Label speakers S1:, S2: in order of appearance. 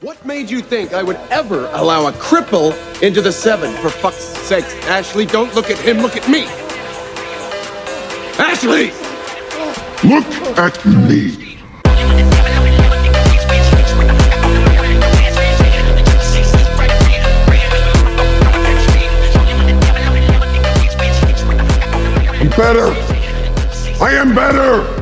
S1: What made you think I would ever allow a cripple into the 7? For fuck's sake, Ashley, don't look at him, look at me! Ashley!
S2: Look at me! I'm better! I am better!